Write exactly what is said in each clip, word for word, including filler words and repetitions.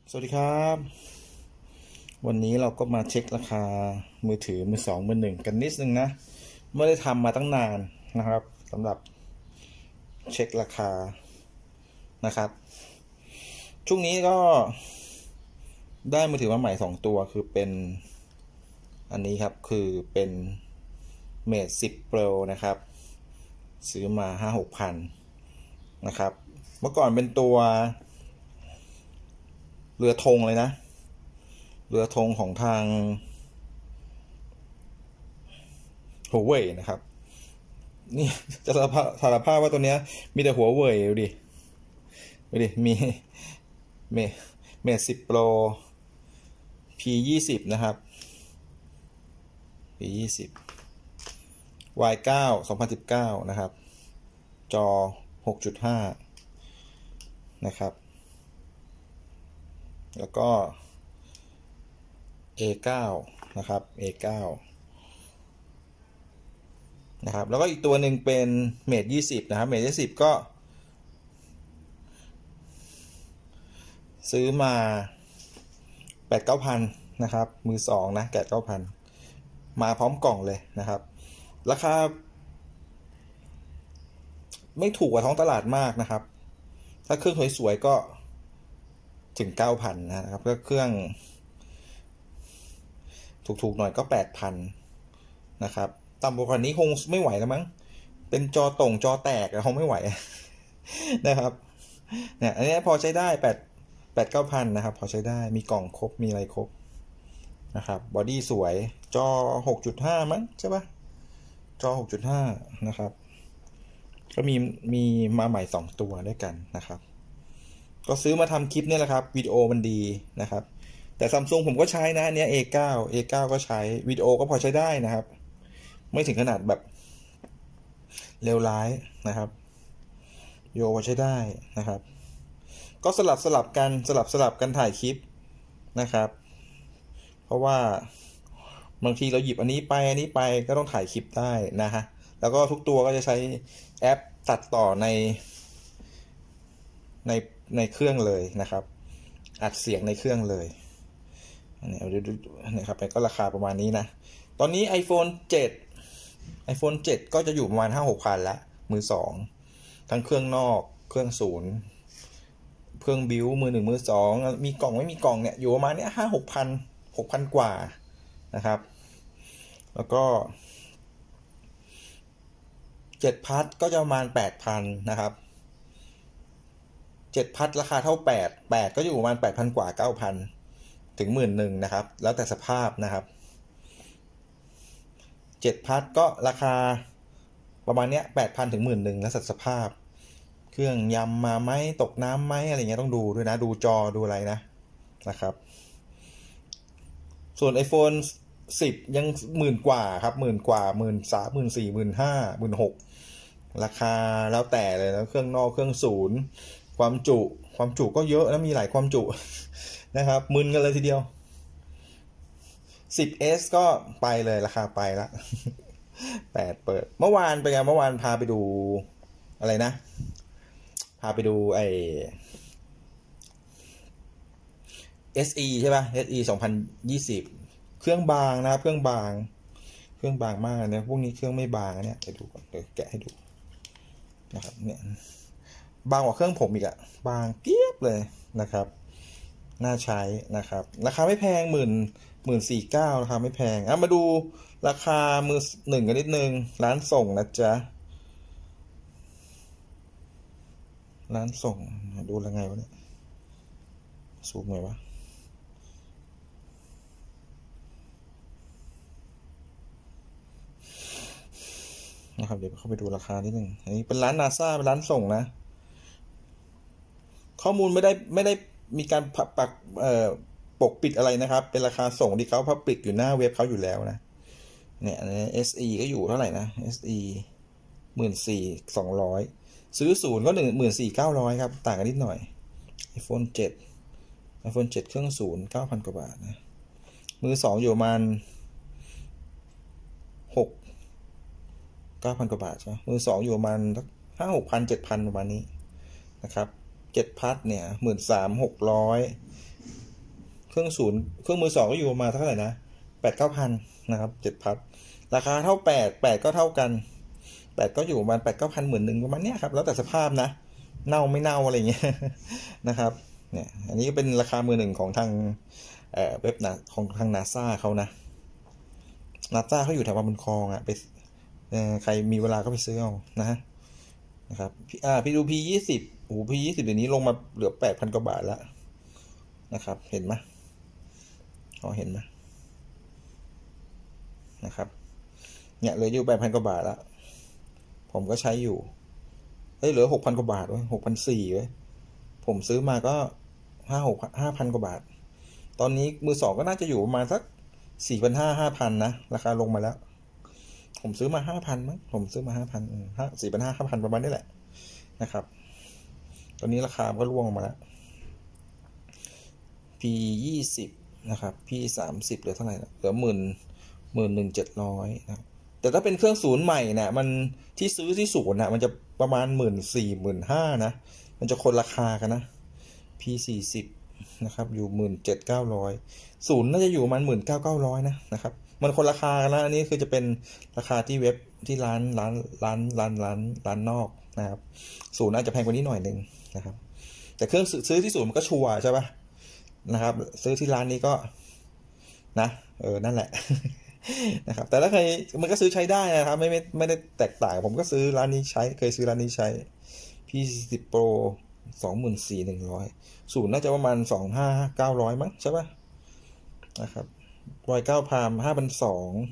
สวัสดีครับวันนี้เราก็มาเช็คราคามือถือมือสองมือหนึ่งกันนิดนึงนะไม่ได้ทำมาตั้งนานนะครับสำหรับเช็คราคานะครับช่วงนี้ก็ได้มือถือมาใหม่สองตัวคือเป็นอันนี้ครับคือเป็น Mate สิบ Pro นะครับซื้อมาห้าหกพันนะครับเมื่อก่อนเป็นตัวเรือธงเลยนะเรือธงของทาง Huawei นะครับนี่จะสารภาพสารภาพว่าตัวเนี้ยมีแต่ Huawei ดูดิดูดิมีเมเมทสิบ Pro พี ยี่สิบ นะครับ พี ยี่สิบ วาย เก้า สองพันสิบเก้านะครับจอ หกจุดห้า นะครับแล้วก็ เอ เก้า นะครับ เอ เก้า นะครับแล้วก็อีกตัวหนึ่งเป็น Mate ยี่สิบ นะครับ Mate ยี่สิบ ก็ซื้อมา แปดเก้าพัน นะครับมือสองนะแปดเก้าพันมาพร้อมกล่องเลยนะครับราคาไม่ถูกกว่าท้องตลาดมากนะครับถ้าเครื่องสวยๆก็ถึง เก้าพัน นะครับก็เครื่องถูกๆหน่อยก็ แปดพัน นะครับต่ำกว่านี้คงไม่ไหวแล้วมั้งเป็นจอต่งจอแตกคงไม่ไหวนะครับเนี่ยอันนี้พอใช้ได้แปด แปด เก้าพันนะครับพอใช้ได้มีกล่องครบมีอะไรครบนะครับบอดี้สวยจอ หกจุดห้า มั้งใช่ปะจอ หกจุดห้า นะครับก็มีมีมาใหม่สองตัวด้วยกันนะครับก็ซื้อมาทำคลิปนี่แหละครับวิดีโอมันดีนะครับแต่ซัมซุงผมก็ใช้นะเนี้ย เอ เก้า เอ เก้า ก็ใช้วิดีโอก็พอใช้ได้นะครับไม่ถึงขนาดแบบเลวร้ายนะครับวิดีโอพอใช้ได้นะครับก็สลับสลับกันสลับสลับกันถ่ายคลิปนะครับเพราะว่าบางทีเราหยิบอันนี้ไปอันนี้ไปก็ต้องถ่ายคลิปได้นะฮะแล้วก็ทุกตัวก็จะใช้แอปตัดต่อในในในเครื่องเลยนะครับอัดเสียงในเครื่องเลยอันนี้ดูนะครับก็ราคาประมาณนี้นะตอนนี้ iPhone เจ็ด iPhone เจ็ด ก็จะอยู่ประมาณ ห้าหกพันละมือสองทั้งเครื่องนอกเครื่องศูนย์เครื่องบิวมือหนึ่งมือสองมีกล่องไม่มีกล่องเนี่ยอยู่ประมาณเนี้ยห้าหกพันหกพันกว่านะครับแล้วก็เจ็ดพัทก็จะประมาณแปดพันนะครับเจ็ดพัทราคาเท่าแปด แปดก็อยู่ประมาณแปดพันกว่า เก้าพันถึงหมื่นหนึ่งนะครับแล้วแต่สภาพนะครับเจ็ดพัทก็ราคาประมาณเนี้ย แปดพันถึงหมื่นหนึ่งแล้วแต่สภาพเครื่องยำมาไหมตกน้ำไหมอะไรเงี้ยต้องดูด้วยนะดูจอดูอะไรนะนะครับส่วน iPhone สิบยังหมื่นกว่าครับหมื่นกว่าหมื่นสามหมื่นสี่หมื่นห้าหมื่นหกราคาแล้วแต่เลยนะเครื่องนอกเครื่องศูนย์ความจุความจุก็เยอะแล้วมีหลายความจุนะครับมึนกันเลยทีเดียว สิบ เอส ก็ไปเลยราคาไปละแปดเปิดเมื่อวานไปไงเมื่อวานพาไปดูอะไรนะพาไปดูไอ เอส อี ใช่ป่ะ เอส อี สองพันยี่สิบเครื่องบางนะครับเครื่องบางเครื่องบางมากเนี่ยพวกนี้เครื่องไม่บางเนี่ยไปดูก่อนเดี๋ยวแกะให้ดูนะครับเนี่ยบางกว่าเครื่องผมอีกอะบางเกี๊ยบเลยนะครับน่าใช้นะครับราคาไม่แพงหมื่นหมื่นสี่เก้าราคาไม่แพงอ่ะมาดูราคามือหนึ่งกันนิดนึงร้านส่งนะจ๊ะร้านส่งดูยังไงวะเนี่ยซูมไงวะนะครับเดี๋ยวเข้าไปดูราคานิดนึงอันนี้เป็นร้านนาซาเป็นร้านส่งนะข้อมูลไม่ได้ไม่ได้มีการปักเอ่อปกปิดอะไรนะครับเป็นราคาส่งที่เขาพับปิดอยู่หน้าเว็บเขาอยู่แล้วนะเนี่ย เอส อี ก็อยู่เท่าไหร่นะ เอส อี หมื่นสี่สองร้อยซื้อศูนย์ก็หนึ่งหมื่นสี่เก้าร้อยครับต่างกันนิดหน่อย iPhone เจ็ด iPhone เจ็ดเครื่องศูนย์เก้าพันกว่าบาทนะมือสองอยู่ประมาณหกเก้าพันกว่าบาทใช่ไหมมือสองอยู่ประมาณห้าหกพันเจ็ดพันประมาณนี้นะครับเจ็ดพัทเนี่ยหมื่นสามหกร้อยเครื่องศูนย์เครื่องมือสองก็อยู่ประมาณเท่าไหร่นะแปดเก้าพันนะครับเจ็ดพันราคาเท่าแปดแปดก็เท่ากันแปดก็อยู่ประมาณแปดเก้าพันหมื่นหนึ่งประมาณเนี้ยครับแล้วแต่สภาพนะเน่าไม่เน่าอะไรเงี้ยนะครับเนี่ยอันนี้เป็นราคามือหนึ่งของทางเอ่อเว็บนะของทางนาซาเขานะนาซาเขาอยู่แถวบางบุญคลองอ่ะไปใครมีเวลาก็ไปซื้อเอานะฮะนะครับอ่าพี่ดู พี ยี่สิบ โอ้ พี ยี่สิบ เดี๋ยวนี้ลงมาเหลือ แปดพัน กว่าบาทแล้วนะครับเห็นไหมพอเห็นไหมนะครับเนี่ยเหลืออยู่ แปดพัน กว่าบาทแล้วผมก็ใช้อยู่เฮ้ยเหลือ หกพัน กว่าบาทเว้ย หกพันสี่ร้อย เว้ยผมซื้อมาก็ห้า หก ห้าพัน กว่าบาทตอนนี้มือสองก็น่าจะอยู่ประมาณสัก สี่พันห้าร้อย ห้าพัน นะราคาลงมาแล้วผมซื้อมา ห้าพัน มั้งผมซื้อมา ห้าพัน ห้า สี่พันห้าร้อย ห้าพัน ประมาณนี้แหละนะครับตอนนี้ราคาก็ร่วงลงมาแล้ว พี ยี่สิบ นะครับ พี สามสิบเหลือเท่าไหร่เหลือหมื่นหมื่นหนึ่งเจ็ดร้อยนะแต่ถ้าเป็นเครื่องศูนย์ใหม่เนี่ยมันที่ซื้อที่ศูนย์นะมันจะประมาณหมื่นสี่หมื่นห้านะมันจะคนราคากันนะ พี สี่สิบ นะครับอยู่หมื่นเจ็ดเก้าร้อยศูนย์น่าจะอยู่ประมาณหมื่นเก้าเก้าร้อยนะนะครับมันคนราคากันนะอันนี้คือจะเป็นราคาที่เว็บที่ร้านร้านร้านร้านร้านร้านนอกนะครับศูนย์น่าจะแพงกว่านี้หน่อยนึงนะครับแต่เครื่องซื้อที่ศูนย์มันก็ชัวร์ใช่ปะนะครับซื้อที่ร้านนี้ก็นะเออนั่นแหละนะครับแต่ถ้าใครมันก็ซื้อใช้ได้นะครับไม่ไม่ไม่ได้แตกต่างผมก็ซื้อร้านนี้ใช้เคยซื้อร้านนี้ใช้ พี สี่สิบ Pro สองหมื่นสี่พันหนึ่งร้อยศูนย์น่าจะประมาณ สองพันห้าร้อย เก้าร้อยมั้งใช่ป่ะนะครับรอยเก้าพาม ห้าพันสองร้อย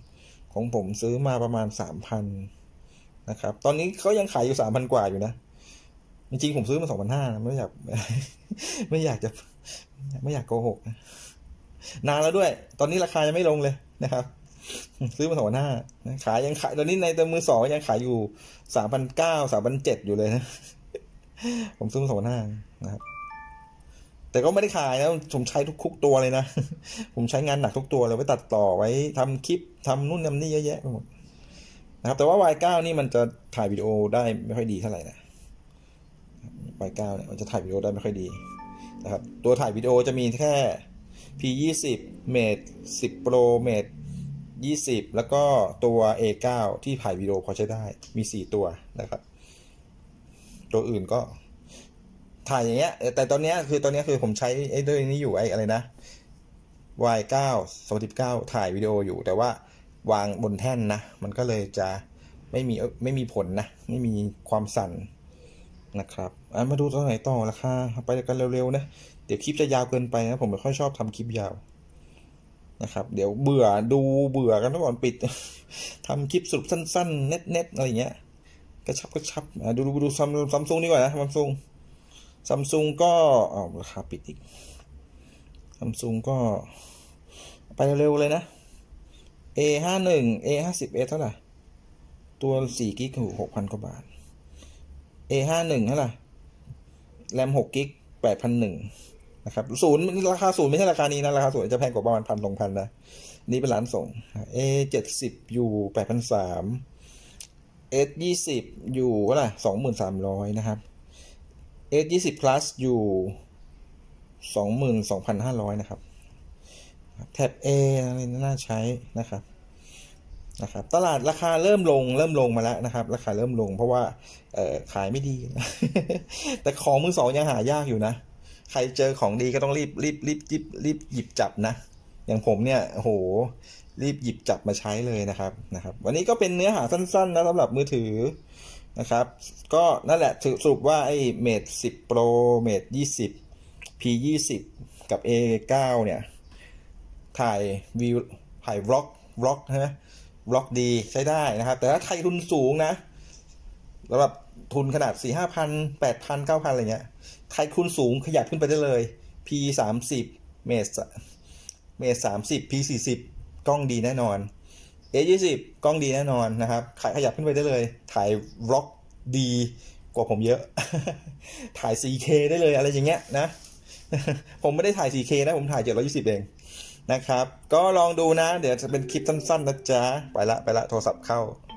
ของผมซื้อมาประมาณ สามพัน นะครับตอนนี้เขายังขายอยู่ สามพัน กว่าอยู่นะจริงๆผมซื้อมา สองพันห้าร้อย ไม่อยากไม่อยากจะไม่อยากโกหกนานแล้วด้วยตอนนี้ราคายังไม่ลงเลยนะครับซื้อมา สองพันห้าร้อย ขายยังขายตอนนี้ในตัวมือสองยังขายอยู่ สามพันเก้าร้อย สามพันเจ็ดร้อย อยู่เลยนะผมซื้อมา สองพันห้าร้อย นะครับแต่ก็ไม่ได้ขายนะผมใช้ทุกคุกตัวเลยนะผมใช้งานหนักทุกตัวเลยไว้ตัดต่อไว้ทำคลิปทำนู่นทำนี่เยอะแยะไปหมดนะครับแต่ว่า วาย เก้า นี่มันจะถ่ายวิดีโอได้ไม่ค่อยดีเท่าไหร่นะ วาย เก้า เนี่ยมันจะถ่ายวิดีโอได้ไม่ค่อยดีนะครับตัวถ่ายวิดีโอจะมีแค่ พี ยี่สิบ Mate สิบ Pro Mate ยี่สิบแล้วก็ตัว เอ เก้า ที่ถ่ายวิดีโอพอใช้ได้มีสี่ตัวนะครับตัวอื่นก็ถ่ายอย่างเงี้ยแต่ตอนนี้คือตอนนี้คือผมใช้ไอ้ด้วยนี้อยู่ไอ้อะไรนะ วาย เก้า สองพันสิบเก้า ถ่ายวิดีโออยู่แต่ว่าวางบนแท่นนะมันก็เลยจะไม่มีไม่มีผลนะไม่มีความสั่นนะครับอ่ะมาดูตัวไหนต่อราคาไปกันเร็วๆนะเดี๋ยวคลิปจะยาวเกินไปนะผมไม่ค่อยชอบทำคลิปยาวนะครับเดี๋ยวเบื่อดูเบื่อกันก่อนปิดทำคลิปสรุปสั้นๆเน็ตๆอะไรเงี้ยกระชับกระชับอ่ะดูดูดูซัมซัมซุงดีกว่านะซัมซุงซัมซุงก็อ้าวราคาปิดอีกซัมซุงก็ไปเร็วๆเลยนะ เอ ห้าสิบเอ็ด เอ ห้าสิบเอส เท่าไหร่ตัวสี่กิกะ หกพัน กว่าบาท เอ ห้าสิบเอ็ด เท่าไหร่แรมหกกิก แปดพันหนึ่งร้อยนะครับศูนย์ราคาศูนย์ไม่ใช่ราคานี้นะราคาศูนย์จะแพงกว่าประมาณ หนึ่งพัน สองพัน นะนี่เป็นร้านส่ง เอ เจ็ดสิบ อยู่ แปดพันสามร้อย เอส ยี่สิบ อยู่เท่าไหร่ สองหมื่นสามร้อย นะครับ เอส ยี่สิบ plus อยู่ สองหมื่นสองพันห้าร้อย นะครับแท็บ A อะไรน่าใช้นะครับนะครับตลาดราคาเริ่มลงเริ่มลงมาแล้วนะครับราคาเริ่มลงเพราะว่าเอ่อขายไม่ดี แต่ของมือสองยังหายากอยู่นะใครเจอของดีก็ต้องรีบรีบรีบรีบรีบหยิบจับนะอย่างผมเนี่ยโอ้โหรีบหยิบจับมาใช้เลยนะครับนะครับวันนี้ก็เป็นเนื้อหาสั้นๆนะสำหรับมือถือนะครับก็นั่นแหละสรุปว่าไอ้ Mate สิบ Pro Mate ยี่สิบ พี ยี่สิบ กับ เอ เก้า เนี่ยถ่ายวิวถ่ายวล็อกวล็อกใช่ไหมวล็อกดีใช้ได้นะครับแต่ถ้าใครทุนสูงนะสำหรับทุนขนาด สี่ห้าพัน แปดพัน เก้าพัน อะไรเงี้ยใครทุนสูงขยับขึ้นไปได้เลย พี สามสิบ Mate Mate สามสิบ พี สี่สิบ กล้องดีแน่นอน เอ ยี่สิบ กล้องดีแน่นอนนะครับขยับขึ้นไปได้เลยถ่ายวล็อกดีกว่าผมเยอะ ถ่าย โฟร์เค ได้เลยอะไรอย่างเงี้ยนะผมไม่ได้ถ่าย โฟร์เค นะผมถ่ายเจ็ดร้อยยี่สิบเองนะครับก็ลองดูนะเดี๋ยวจะเป็นคลิปสั้นๆนะจ๊ะไปละไปละโทรศัพท์เข้า